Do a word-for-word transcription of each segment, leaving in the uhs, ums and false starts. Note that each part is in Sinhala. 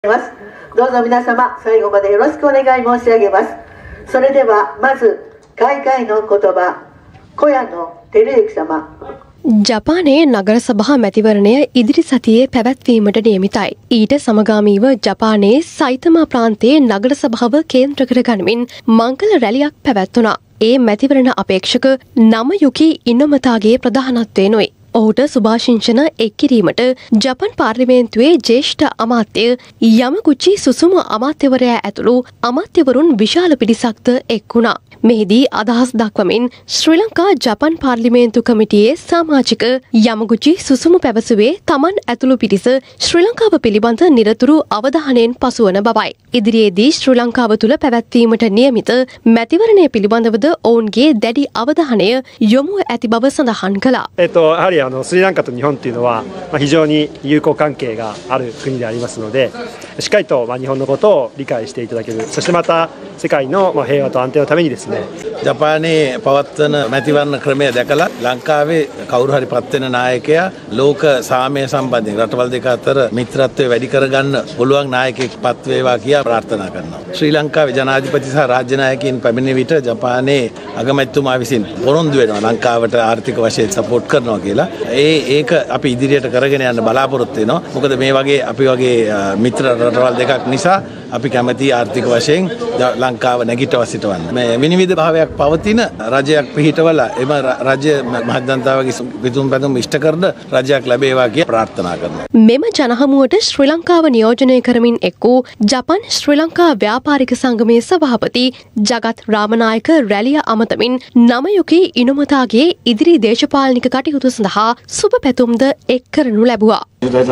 ます。どうぞ皆様最後までよろしくお願い申し上げます。それではまず開会の言葉、小谷野照之様。 ජපානයේ නගර සභා මැතිවරණය ඉදිරි සතියේ පැවැත්වීමට නියමිතයි. ඊට සමගාමීව ජපානයේ සයිතමා ප්‍රාන්තයේ නගර සභාව කේන්ද්‍ර කර ගනිමින් මංගල රැලියක් පැවැත්වුණා. ඒ මැතිවරණ අපේක්ෂක නමයුකි ඉනොමතාගේ ප්‍රධානත්වයෙනුයි. ඔහුට සුභාශිංසන එක් කිරීමට ජපන් පාර්ලිමේන්තුවේ ජ්‍යෙෂ්ඨ අමාත්‍ය යමගුචි සුසුම අමාත්‍යවරයා ඇතුළු අමාත්‍යවරුන් විශාල පිරිසක්ද එක් වුණා. මෙහිදී අදහස් දක්වමින් ශ්‍රී ලංකා ජපන් පාර්ලිමේන්තු කමිටියේ සමාජික යමගුචි සුසුම පැවසුවේ තමන් ඇතුළු පිරිස ශ්‍රී ලංකාව පිළිබඳ නිරතුරු අවධානයෙන් පසුවන බවයි. ඉදිරියේදී ශ්‍රී ලංකාව තුළ පැවැත්වීමට නියමිත මැතිවරණය පිළිබඳවද ඔවුන්ගේ දැඩි අවධානය යොමු ඇති බව සඳහන් කළා. あのスリランカと日本というのは、まあ、非常に友好関係がある国でありますので、しっかりと、まあ、日本のことを理解していただける、そしてまた世界の、まあ、平和と安定のためにですね、 ජපානයේ පවත්වන මැතිවරණ ක්‍රමය දැකලා ලංකාවේ කවුරු හරි පත් වෙන නායකයා ලෝක සාමය සම්බන්ධයෙන් රටවල් දෙක අතර මිත්‍රත්වය වැඩි කරගන්න පුළුවන් නායකයෙක් පත් වේවා කියලා ප්‍රාර්ථනා කරනවා. ශ්‍රී ලංකාවේ ජනාධිපති සහ රාජ්‍ය නායකයින් පැමිණෙන විට ජපානයේ අගමැතිතුමා විසින් පොරොන්දු වෙනවා ලංකාවට ආර්ථික වශයෙන් සපෝට් කරනවා කියලා. ඒ ඒක අපි ඉදිරියට කරගෙන යන්න බලාපොරොත්තු වෙනවා. මොකද මේ වගේ අපි වගේ මිත්‍ර රටවල් දෙකක් නිසා අපි කැමති ආර්ථික වශයෙන් ලංකාව නැගිටව සිටවන්න. මේ විනිවිද භාවයක් පවතින රජයක් පිහිටවලා එම රජය මහජනතාවගේ විතුම් පැතුම් ඉෂ්ට කරන රජයක් ලැබේවා කියලා ප්‍රාර්ථනා කරනවා. මෙම ජනහමුවට ශ්‍රී ලංකාව නියෝජනය කරමින් එක් වූ ජපන් ශ්‍රී ලංකා ව්‍යාපාරික සංගමයේ සභාපති ජගත් රාමනායක රැලිය අමතමින් නමයුකි ඉනුමතාගේ ඉදිරි දේශපාලනික කටයුතු සඳහා සුබ පැතුම්ද එක් කරනු ලැබුවා.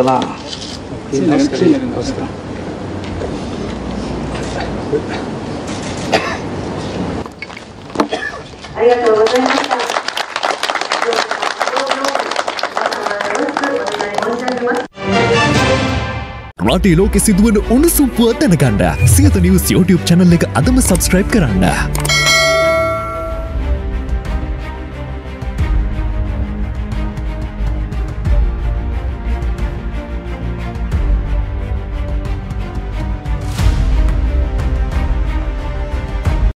රටේ ලෝකෙ සිදුවන උණුසුම් පුවත් දැනගන්න සියත නිවුස් YouTube channel එක අදම subscribe කරන්න.